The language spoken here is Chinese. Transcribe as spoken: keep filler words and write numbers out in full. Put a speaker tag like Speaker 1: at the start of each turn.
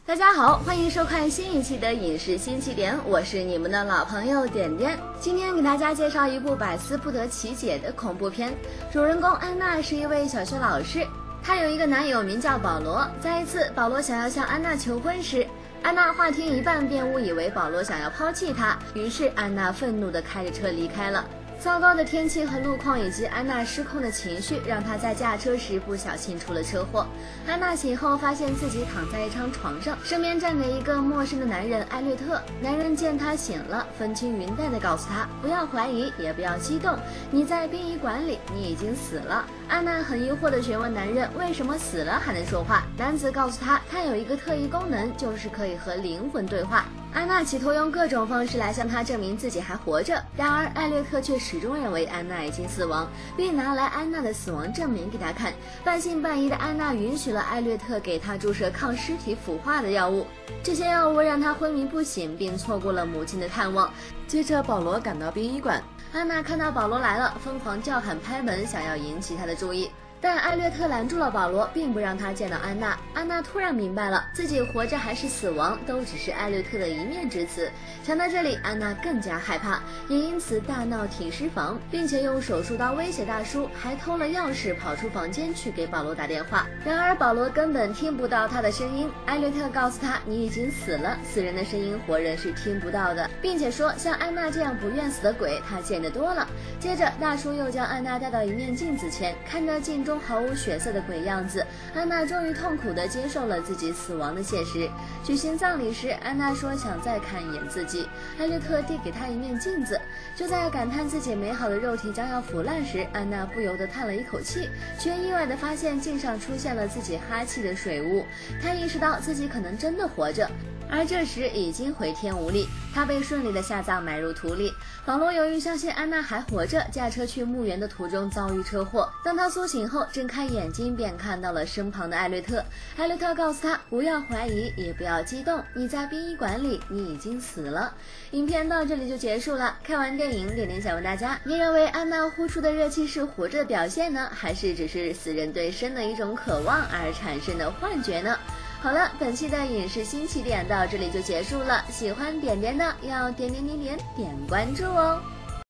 Speaker 1: 大家好，欢迎收看新一期的影视新起点，我是你们的老朋友点点。今天给大家介绍一部百思不得其解的恐怖片。主人公安娜是一位小学老师，她有一个男友名叫保罗。在一次保罗想要向安娜求婚时，安娜话听一半便误以为保罗想要抛弃她，于是安娜愤怒地开着车离开了。糟糕的天气和路况以及安娜失控的情绪，让她在驾车时不小心出了车祸。安娜醒后发现自己躺在一张床上，身边站着一个陌生的男人艾略特。男人见她醒了，风轻云淡地告诉她不要怀疑，也不要激动，你在殡仪馆里，你已经死了。安娜很疑惑地询问男人为什么死了还能说话。男子告诉她，他有一个特异功能，就是可以和灵魂对话。安娜企图用各种方式来向他证明自己还活着，然而艾略特却始终认为安娜已经死亡，并拿来安娜的死亡证明给他看。半信半疑的安娜允许了艾略特给她注射抗尸体腐化的药物，这些药物让她昏迷不醒，并错过了母亲的探望。接着保罗赶到殡仪馆，安娜看到保罗来了，疯狂叫喊拍门，想要引起他的注意。但艾略特拦住了保罗，并不让他见到安娜。安娜突然明白了，自己活着还是死亡，都只是艾略特的一面之词。想到这里，安娜更加害怕，也因此大闹停尸房，并且用手术刀威胁大叔，还偷了钥匙跑出房间去给保罗打电话。然而保罗根本听不到他的声音。艾略特告诉他，你已经死了，死人的声音活人是听不到的，并且说像安娜这样不愿死的鬼他见得多了。接着大叔又将安娜带到一面镜子前，看着镜中毫无血色的鬼样子，安娜终于痛苦地接受了自己死亡的现实。举行葬礼时，安娜说想再看一眼自己，艾略特递给她一面镜子。就在感叹自己美好的肉体将要腐烂时，安娜不由得叹了一口气，却意外地发现镜上出现了自己哈气的水雾。她意识到自己可能真的活着，而这时已经回天无力，他被顺利的下葬埋入土里。保罗由于相信安娜还活着，驾车去墓园的途中遭遇车祸。当他苏醒后，睁开眼睛便看到了身旁的艾略特。艾略特告诉他不要怀疑，也不要激动，你在殡仪馆里，你已经死了。影片到这里就结束了。看完电影，点点想问大家，你认为安娜呼出的热气是活着的表现呢，还是只是死人对生的一种渴望而产生的幻觉呢？好了，本期的影视新起点到这里就结束了。喜欢点点的要点点点点点关注哦。